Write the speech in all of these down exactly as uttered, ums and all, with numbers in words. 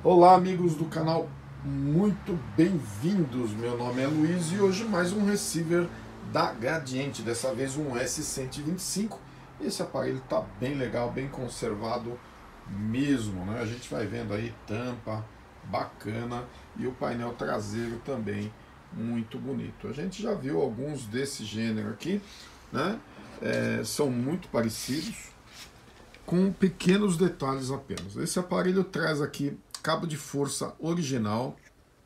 Olá, amigos do canal, muito bem-vindos. Meu nome é Luiz e hoje mais um receiver da Gradiente, dessa vez um S cento e vinte e cinco. Esse aparelho está bem legal, bem conservado mesmo, né? A gente vai vendo aí tampa bacana e o painel traseiro também muito bonito. A gente já viu alguns desse gênero aqui, né? É, são muito parecidos, com pequenos detalhes apenas. Esse aparelho traz aqui cabo de força original,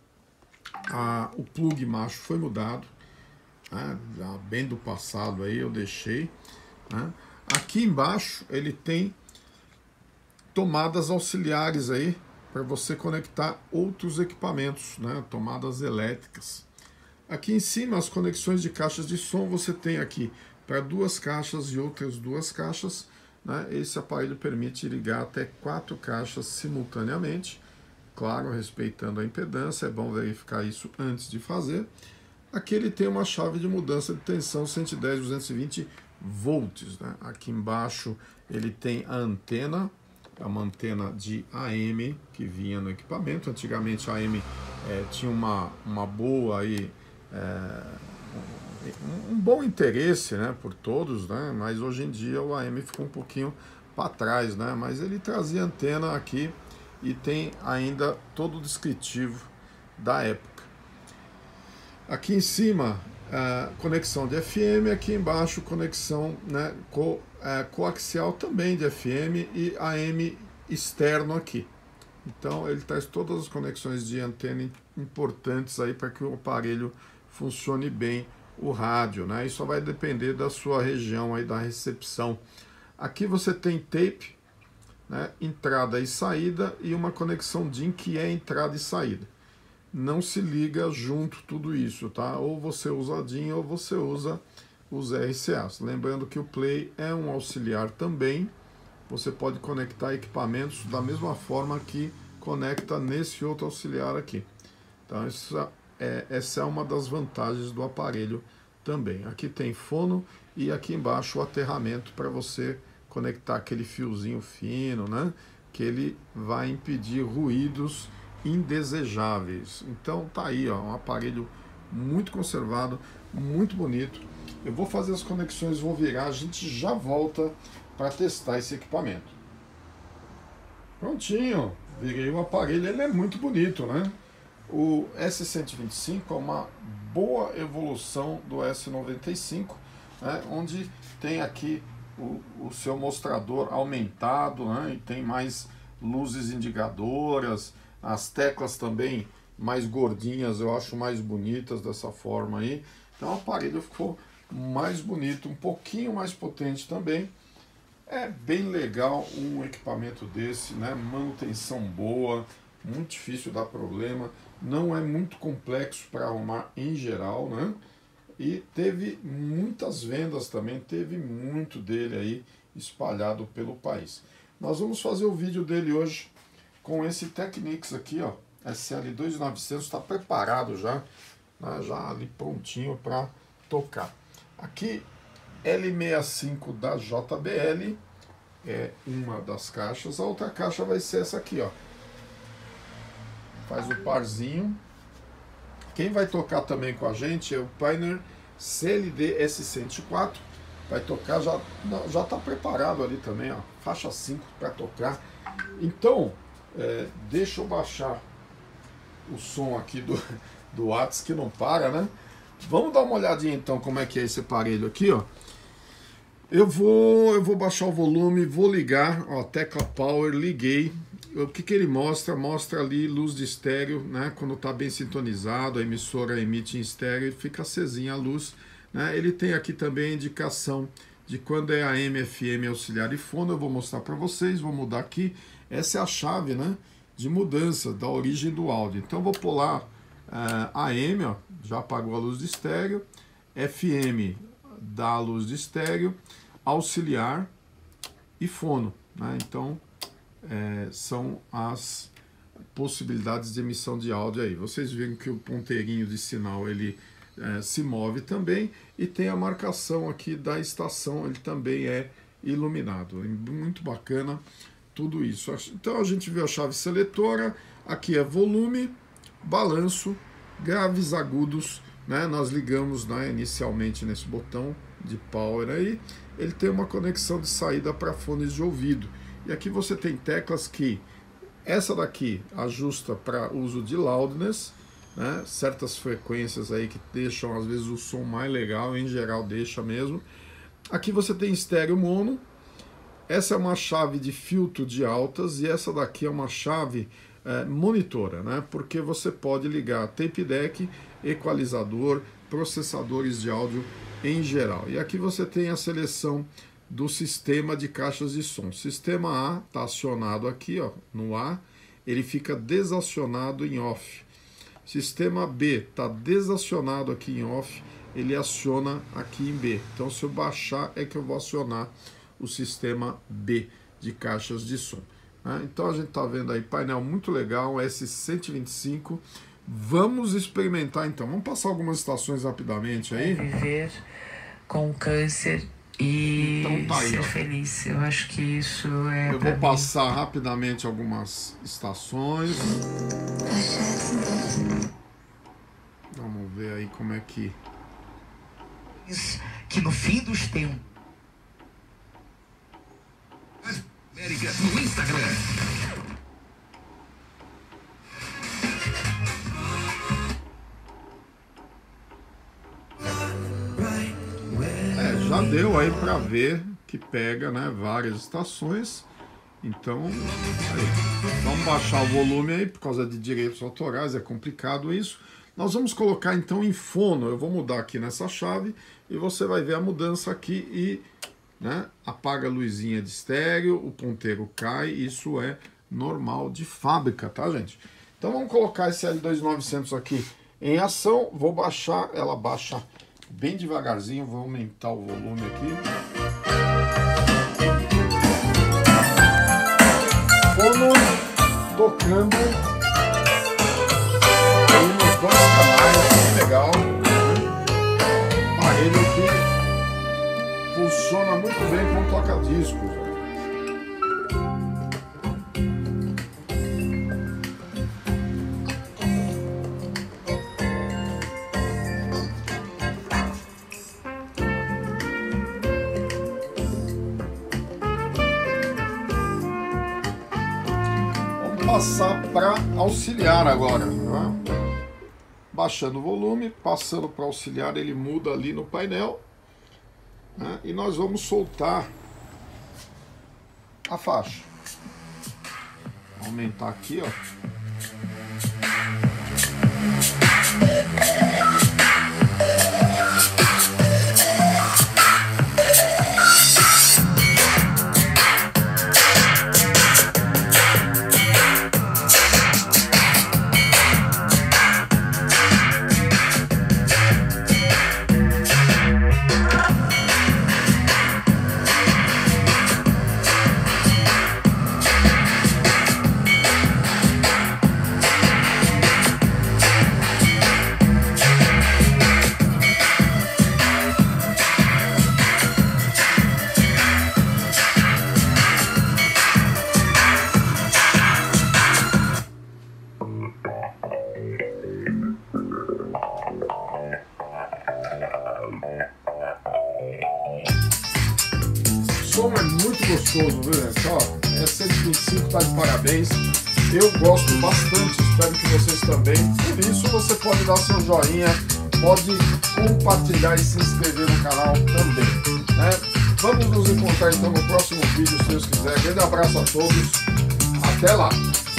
ah, o plug macho foi mudado, né, já bem do passado aí eu deixei, né. Aqui embaixo ele tem tomadas auxiliares aí para você conectar outros equipamentos, né, tomadas elétricas. Aqui em cima as conexões de caixas de som você tem aqui para duas caixas e outras duas caixas, né. Esse aparelho permite ligar até quatro caixas simultaneamente. Claro, respeitando a impedância, é bom verificar isso antes de fazer. Aqui ele tem uma chave de mudança de tensão cento e dez, duzentos e vinte volts, né? Aqui embaixo ele tem a antena, é uma antena de A M que vinha no equipamento. Antigamente a A M é, tinha uma, uma boa aí, é, um, um bom interesse, né, por todos, né? Mas hoje em dia o A M ficou um pouquinho para trás, né? Mas ele trazia antena aqui e tem ainda todo o descritivo da época. Aqui em cima, a conexão de F M, aqui embaixo conexão, né, co, é, coaxial também de F M e A M externo aqui. Então ele traz todas as conexões de antena importantes aí para que o aparelho funcione bem o rádio, né? Isso vai depender da sua região aí da recepção. Aqui você tem tape, né, entrada e saída, e uma conexão D I N que é entrada e saída. Não se liga junto tudo isso, tá? Ou você usa D I N ou você usa os R C As. Lembrando que o Play é um auxiliar também. Você pode conectar equipamentos da mesma forma que conecta nesse outro auxiliar aqui. Então essa é, essa é uma das vantagens do aparelho também. Aqui tem fono e aqui embaixo o aterramento para você conectar aquele fiozinho fino, né, que ele vai impedir ruídos indesejáveis. Então tá aí, ó, um aparelho muito conservado, muito bonito. Eu vou fazer as conexões, vou virar, a gente já volta para testar esse equipamento. Prontinho, virei o aparelho, ele é muito bonito, né? O S cento e vinte e cinco é uma boa evolução do S noventa e cinco, né, onde tem aqui O, o seu mostrador aumentado, né, e tem mais luzes indicadoras, as teclas também mais gordinhas, eu acho mais bonitas dessa forma aí. Então o aparelho ficou mais bonito, um pouquinho mais potente também. É bem legal um equipamento desse, né, manutenção boa, muito difícil dar problema, não é muito complexo para arrumar em geral, né? E teve muitas vendas também, teve muito dele aí espalhado pelo país. Nós vamos fazer o vídeo dele hoje com esse Technics aqui, ó, S L dois mil e novecentos, está preparado já, né, já ali prontinho para tocar. Aqui L sessenta e cinco da J B L é uma das caixas, a outra caixa vai ser essa aqui, ó. Faz o parzinho. Quem vai tocar também com a gente é o Pioneer C L D S cento e quatro. Vai tocar, já já está preparado ali também, ó, faixa cinco para tocar. Então, é, deixa eu baixar o som aqui do, do WhatsApp que não para, né? Vamos dar uma olhadinha então como é que é esse aparelho aqui, ó. Eu vou, eu vou baixar o volume, vou ligar, ó, tecla Power, liguei. O que, que ele mostra? Mostra ali luz de estéreo, né? Quando está bem sintonizado, a emissora emite em estéreo e fica acesinha a luz, né? Ele tem aqui também a indicação de quando é A M, F M, auxiliar e fono. Eu vou mostrar para vocês, vou mudar aqui. Essa é a chave, né, de mudança da origem do áudio. Então vou pular uh, A M, ó, já apagou a luz de estéreo, F M dá a luz de estéreo, auxiliar e fono, né? Então É, são as possibilidades de emissão de áudio aí. Vocês viram que o ponteirinho de sinal ele é, se move também, e tem a marcação aqui da estação, ele também é iluminado. Muito bacana, tudo isso. Então a gente viu a chave seletora, aqui é volume, balanço, graves, agudos, né? Nós ligamos, né, inicialmente nesse botão de power aí, ele tem uma conexão de saída para fones de ouvido. E aqui você tem teclas que, essa daqui ajusta para uso de loudness, né? Certas frequências aí que deixam às vezes o som mais legal, em geral deixa mesmo. Aqui você tem estéreo mono, essa é uma chave de filtro de altas e essa daqui é uma chave é, monitora, né? Porque você pode ligar tape deck, equalizador, processadores de áudio em geral. E aqui você tem a seleção do sistema de caixas de som. Sistema A está acionado aqui, ó, no A, ele fica desacionado em off. Sistema B está desacionado aqui em off, ele aciona aqui em B. Então se eu baixar é que eu vou acionar o sistema B de caixas de som. Né? Então a gente está vendo aí painel muito legal, S cento e vinte e cinco. Vamos experimentar então. Vamos passar algumas estações rapidamente aí. Viver com câncer e então, tá aí, ser ó. feliz. Eu acho que isso é. Eu vou passar mim. rapidamente algumas estações. Vamos ver aí como é que. Que no fim dos tempos. América no Instagram. É, já deu aí para ver que pega, né, várias estações. Então, aí, vamos baixar o volume aí por causa de direitos autorais, é complicado isso. Nós vamos colocar então em fono, eu vou mudar aqui nessa chave e você vai ver a mudança aqui e, né, apaga a luzinha de estéreo, o ponteiro cai, isso é normal de fábrica, tá, gente? Então vamos colocar esse L dois mil e novecentos aqui em ação, vou baixar, ela baixa bem devagarzinho, vou aumentar o volume aqui. Fono tocando aí nos dois canais, bem legal. Aparelho que funciona muito bem com toca-discos. Passar para auxiliar agora, né? Baixando o volume, passando para auxiliar, ele muda ali no painel, né? E nós vamos soltar a faixa. Vou aumentar aqui, ó. O som é muito gostoso, viu, gente? Ó, é cento e vinte e cinco, tá de parabéns. Eu gosto bastante, espero que vocês também. Por isso você pode dar seu joinha, pode compartilhar e se inscrever no canal também, né? Vamos nos encontrar então no próximo vídeo, se Deus quiser. Grande abraço a todos, até lá!